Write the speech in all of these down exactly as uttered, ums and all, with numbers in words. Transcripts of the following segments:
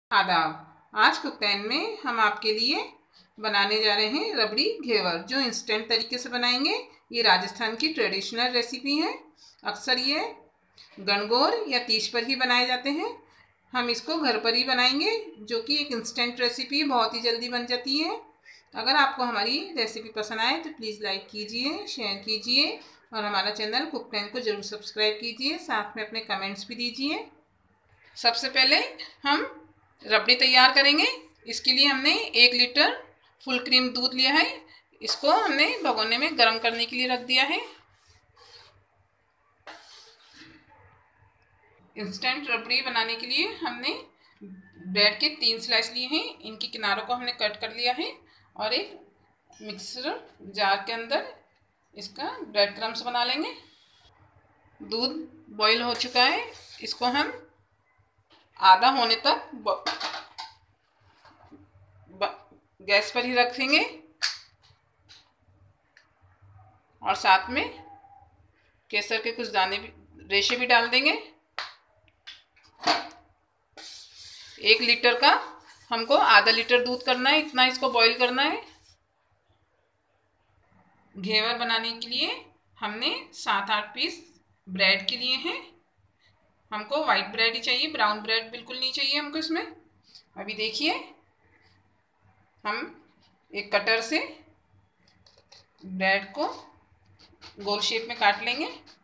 आदाब। आज कुकटेन में हम आपके लिए बनाने जा रहे हैं रबड़ी घेवर, जो इंस्टेंट तरीके से बनाएंगे। ये राजस्थान की ट्रेडिशनल रेसिपी है। अक्सर ये गणगौर या तीज पर ही बनाए जाते हैं। हम इसको घर पर ही बनाएंगे, जो कि एक इंस्टेंट रेसिपी बहुत ही जल्दी बन जाती है। अगर आपको हमारी रेसिपी पसंद आए तो प्लीज़ लाइक कीजिए, शेयर कीजिए और हमारा चैनल कुकटेन को ज़रूर सब्सक्राइब कीजिए। साथ में अपने कमेंट्स भी दीजिए। सबसे पहले हम रबड़ी तैयार करेंगे। इसके लिए हमने एक लीटर फुल क्रीम दूध लिया है। इसको हमने भगोने में गर्म करने के लिए रख दिया है। इंस्टेंट रबड़ी बनाने के लिए हमने ब्रेड के तीन स्लाइस लिए हैं। इनके किनारों को हमने कट कर लिया है और एक मिक्सर जार के अंदर इसका ब्रेड क्रम्स बना लेंगे। दूध बॉईल हो चुका है। इसको हम आधा होने तक गैस पर ही रखेंगे और साथ में केसर के कुछ दाने भी, रेशे भी डाल देंगे। एक लीटर का हमको आधा लीटर दूध करना है, इतना इसको बॉईल करना है। घेवर बनाने के लिए हमने सात आठ पीस ब्रेड के लिए हैं। हमको वाइट ब्रेड ही चाहिए, ब्राउन ब्रेड बिल्कुल नहीं चाहिए हमको इसमें। अभी देखिए, हम एक कटर से ब्रेड को गोल शेप में काट लेंगे।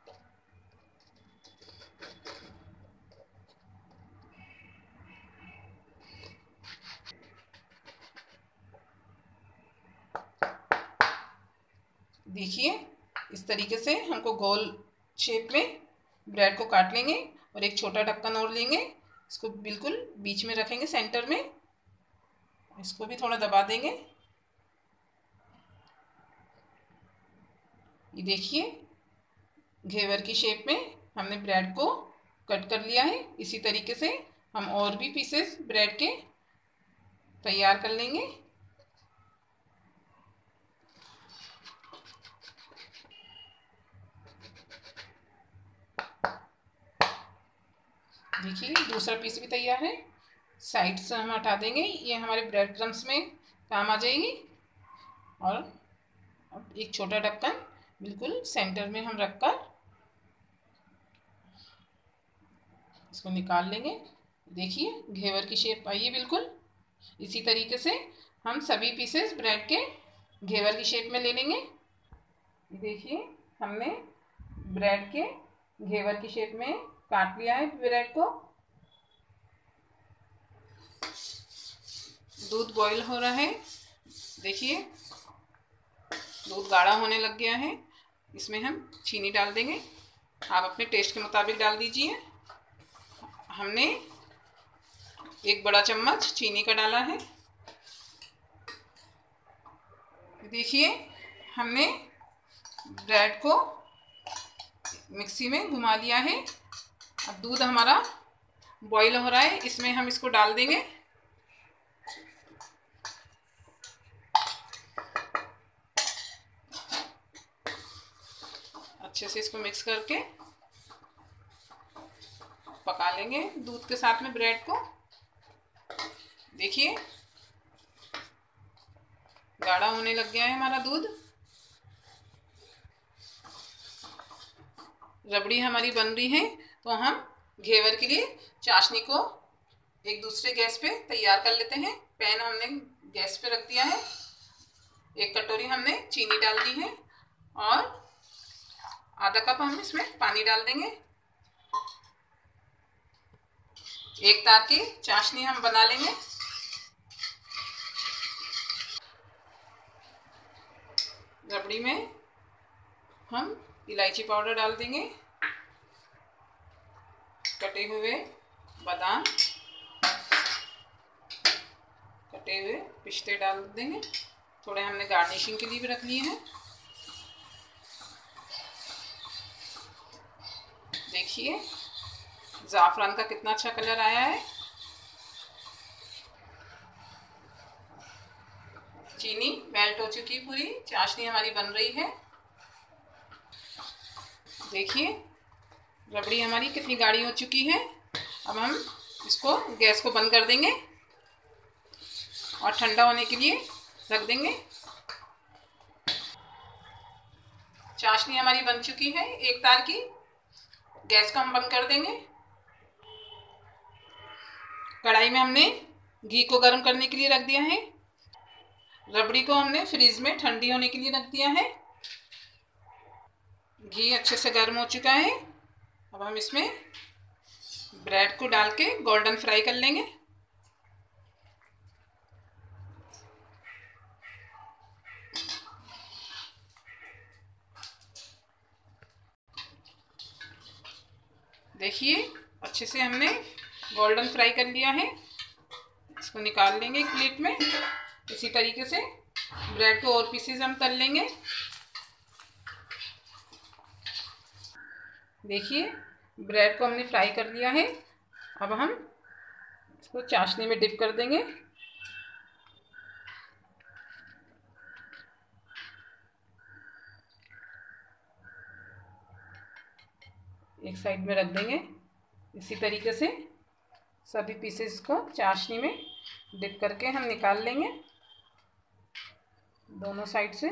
देखिए, इस तरीके से हमको गोल शेप में ब्रेड को काट लेंगे और एक छोटा ढक्कन और लेंगे। इसको बिल्कुल बीच में रखेंगे, सेंटर में। इसको भी थोड़ा दबा देंगे। ये देखिए, घेवर की शेप में हमने ब्रेड को कट कर लिया है। इसी तरीके से हम और भी पीसेस ब्रेड के तैयार कर लेंगे। देखिए, दूसरा पीस भी तैयार है। साइड से हम हटा देंगे, ये हमारे ब्रेड क्रम्स में काम आ जाएगी। और अब एक छोटा ढक्कन बिल्कुल सेंटर में हम रखकर इसको निकाल लेंगे। देखिए, घेवर की शेप आई है बिल्कुल। इसी तरीके से हम सभी पीसेस ब्रेड के घेवर की शेप में ले लेंगे। देखिए, हमने ब्रेड के घेवर की शेप में काट लिया है ब्रेड को। दूध बॉईल हो रहा है। देखिए, दूध गाढ़ा होने लग गया है। इसमें हम चीनी डाल देंगे। आप अपने टेस्ट के मुताबिक डाल दीजिए। हमने एक बड़ा चम्मच चीनी का डाला है। देखिए, हमने ब्रेड को मिक्सी में घुमा लिया है। अब दूध हमारा बॉईल हो रहा है, इसमें हम इसको डाल देंगे। अच्छे से इसको मिक्स करके पका लेंगे दूध के साथ में ब्रेड को। देखिए, गाढ़ा होने लग गया है हमारा दूध। रबड़ी हमारी बन रही है, तो हम घेवर के लिए चाशनी को एक दूसरे गैस पे तैयार कर लेते हैं। पैन हमने गैस पे रख दिया है। एक कटोरी हमने चीनी डाल दी है और आधा कप हम इसमें पानी डाल देंगे। एक तार की चाशनी हम बना लेंगे। रबड़ी में हम इलायची पाउडर डाल देंगे, कटे हुए बादाम, कटे हुए पिस्ते डाल देंगे। थोड़े हमने गार्निशिंग के लिए भी रख लिए हैं। देखिए, ज़ाफ़रान का कितना अच्छा कलर आया है। चीनी मेल्ट हो चुकी है, पूरी चाशनी हमारी बन रही है। देखिए, रबड़ी हमारी कितनी गाढ़ी हो चुकी है। अब हम इसको गैस को बंद कर देंगे और ठंडा होने के लिए रख देंगे। चाशनी हमारी बन चुकी है एक तार की। गैस को हम बंद कर देंगे। कढ़ाई में हमने घी को गर्म करने के लिए रख दिया है। रबड़ी को हमने फ्रीज में ठंडी होने के लिए रख दिया है। घी अच्छे से गर्म हो चुका है। अब हम इसमें ब्रेड को डाल के गोल्डन फ्राई कर लेंगे। देखिए अच्छे से हमने गोल्डन फ्राई कर लिया है। इसको निकाल लेंगे एक प्लेट में। इसी तरीके से ब्रेड को और पीसेस हम तल लेंगे। देखिए ब्रेड को हमने फ्राई कर लिया है। अब हम इसको चाशनी में डिप कर देंगे। एक साइड में रख देंगे। इसी तरीके से सभी पीसेस को चाशनी में डिप करके हम निकाल लेंगे दोनों साइड से।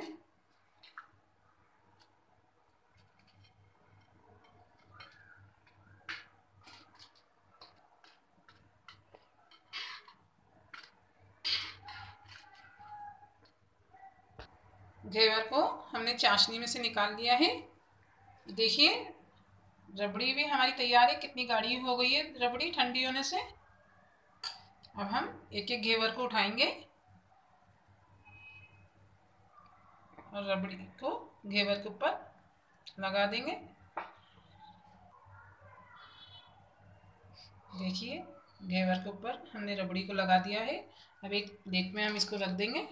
घेवर को हमने चाशनी में से निकाल लिया है। देखिए रबड़ी भी हमारी तैयार है। कितनी गाढ़ी हो गई है रबड़ी ठंडी होने से। अब हम एक एक घेवर को उठाएंगे और रबड़ी को घेवर के ऊपर लगा देंगे। देखिए घेवर के ऊपर हमने रबड़ी को लगा दिया है। अब एक प्लेट में हम इसको रख देंगे।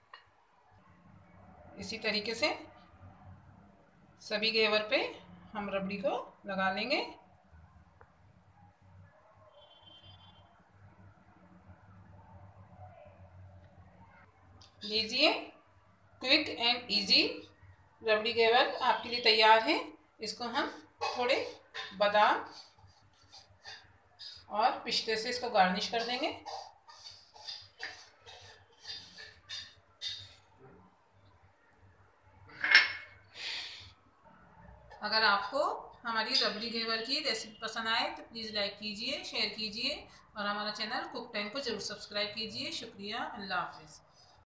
इसी तरीके से सभी घेवर पे हम रबड़ी को लगा लेंगे। लीजिए quick and easy rabri ghevar आपके लिए तैयार है। इसको हम थोड़े बादाम और पिस्ते से इसको गार्निश कर देंगे। अगर आपको हमारी रबड़ी घेवर की रेसिपी पसंद आए तो प्लीज़ लाइक कीजिए, शेयर कीजिए और हमारा चैनल कुकटेन को ज़रूर सब्सक्राइब कीजिए। शुक्रिया। अल्लाह हाफिज़।